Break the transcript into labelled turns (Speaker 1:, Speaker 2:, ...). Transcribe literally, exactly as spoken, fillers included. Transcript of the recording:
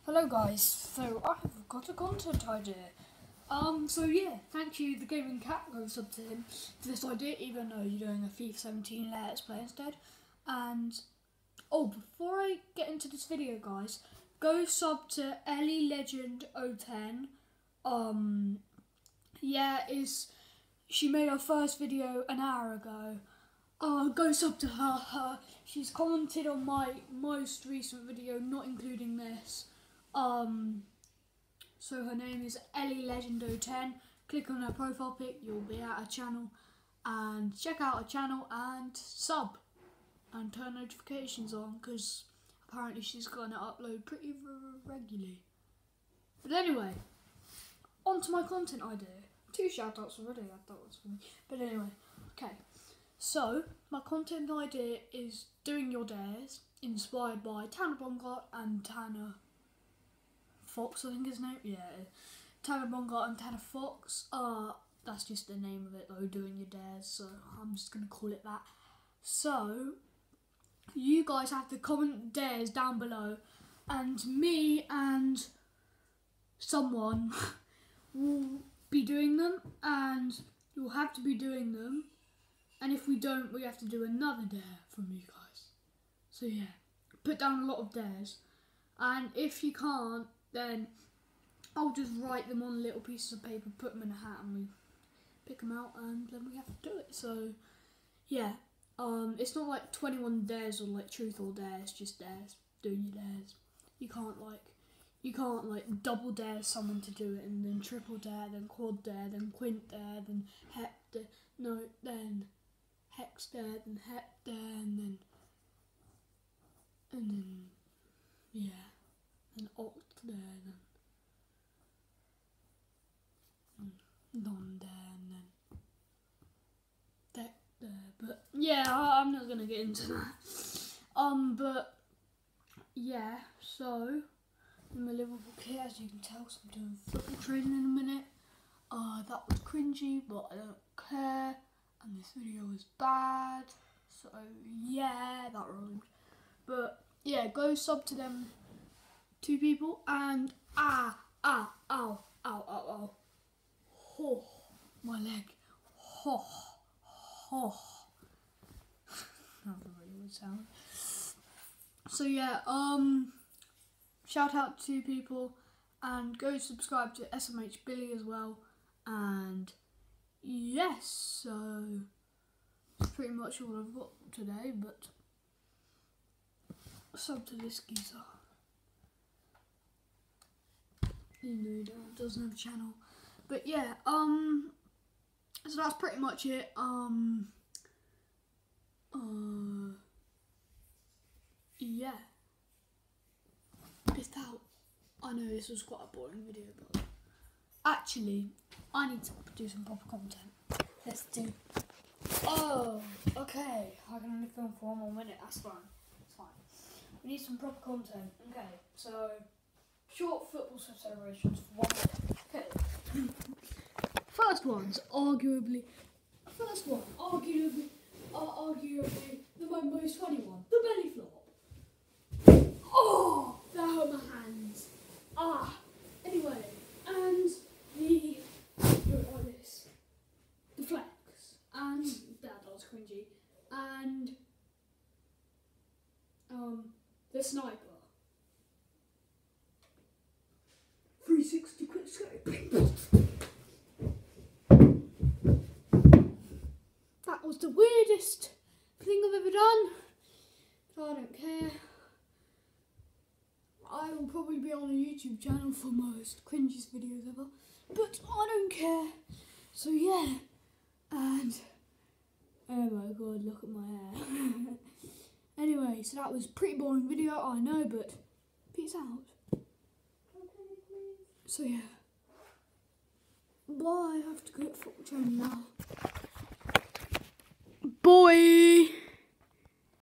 Speaker 1: Hello guys, so I have got a content idea. Um, so yeah, thank you, the Gaming Cat, goes up to him for this idea, even though you're doing a FIFA seventeen Let's Play instead. And, oh, before I get into this video guys, go sub to Ellie Legend oh ten. Um, yeah, is she made her first video an hour ago. Uh, go sub to her, her. She's commented on my most recent video, not including this. Um, so her name is Ellie Legend oh ten. Click on her profile pic, you'll be at her channel, and check out her channel and sub and turn notifications on, because apparently she's gonna upload pretty regularly. But anyway, on to my content idea. Two shout outs already, I thought it was funny. But anyway, okay. So my content idea is doing your dares, inspired by Tanner Bongart and Tanner Fox, I think his name. Yeah, Tanner Bongart and Tanner Fox. Uh, that's just the name of it though, doing your dares. So I'm just gonna call it that. So you guys have to comment dares down below, and me and someone will be doing them, and you'll have to be doing them. And if we don't, we have to do another dare from you guys. So yeah, put down a lot of dares, and if you can't, then I'll just write them on little pieces of paper, put them in a hat, and we pick them out, and then we have to do it. So yeah, um, it's not like twenty-one dares or like truth or dare. It's just dares, doing your dares. You can't like, you can't like double dare someone to do it, and then triple dare, then quad dare, then quint dare, then hep dare. No, then hex dare, then hep dare, and then and then yeah, and oct dare, then non dare, and then deck dare. But yeah, I, I'm not gonna get into that. Um, but yeah, so in my Liverpool kit, as you can tell, so I'm doing football training in a minute. Uh, that was cringy, but I don't care. And this video was bad, so yeah, that rhymed. But yeah, go sub to them two people, and ah, ah, ow, ow, ow, ow. Oh, my leg. Oh, oh. That was a really weird sound. So yeah, um, shout out to people, and go subscribe to S M H Billy as well. And yes, so that's pretty much all I've got today, but sub to this geezer. You know, he doesn't have a channel. But yeah, um, so that's pretty much it. Um, uh, yeah. Peace out. I know this was quite a boring video, but actually, I need to do some proper content. Let's do. Oh, okay. I can only film for one more minute. That's fine. It's fine. We need some proper content. Okay, so short football celebrations for one minute. Okay. First one's arguably. First one, arguably, uh, arguably the most funny one. The belly flop. Oh, that hurt my hands. Ah. Anyway, and the like this, the flex, and that was cringy, and um the sniper, three sixty quick scope. That was the weirdest thing I've ever done. I don't care. I will probably be on a YouTube channel for most cringiest videos ever, but I don't care. So yeah, and oh my god, look at my hair. Anyway, so that was a pretty boring video, I know, but peace out. So yeah, bye. I have to go to football training now. Boy.